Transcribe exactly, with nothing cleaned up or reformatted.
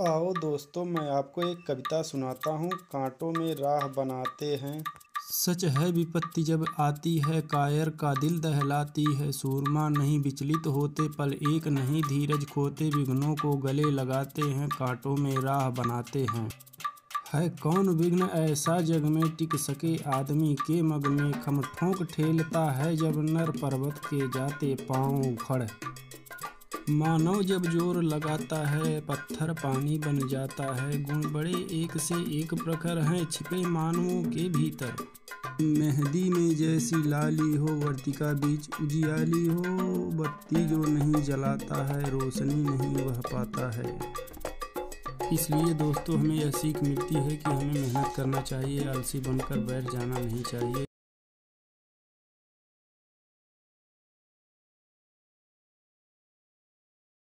आओ दोस्तों, मैं आपको एक कविता सुनाता हूँ। कांटों में राह बनाते हैं। सच है विपत्ति जब आती है, कायर का दिल दहलाती है। सूरमा नहीं विचलित होते, पल एक नहीं धीरज खोते। विघ्नों को गले लगाते हैं, कांटों में राह बनाते हैं। है कौन विघ्न ऐसा जग में टिक सके, आदमी के मग में खम ठोंक ठेलता है। जब नर पर्वत के जाते पाँव उखड़, मानव जब जोर लगाता है, पत्थर पानी बन जाता है। गुण बड़े एक से एक प्रखर हैं, छिपे मानवों के भीतर। मेहंदी में जैसी लाली हो, वर्तिका बीच उजियाली हो। बत्ती जो नहीं जलाता है, रोशनी नहीं वह पाता है। इसलिए दोस्तों, हमें यह सीख मिलती है कि हमें मेहनत करना चाहिए, आलसी बनकर बैठ जाना नहीं चाहिए।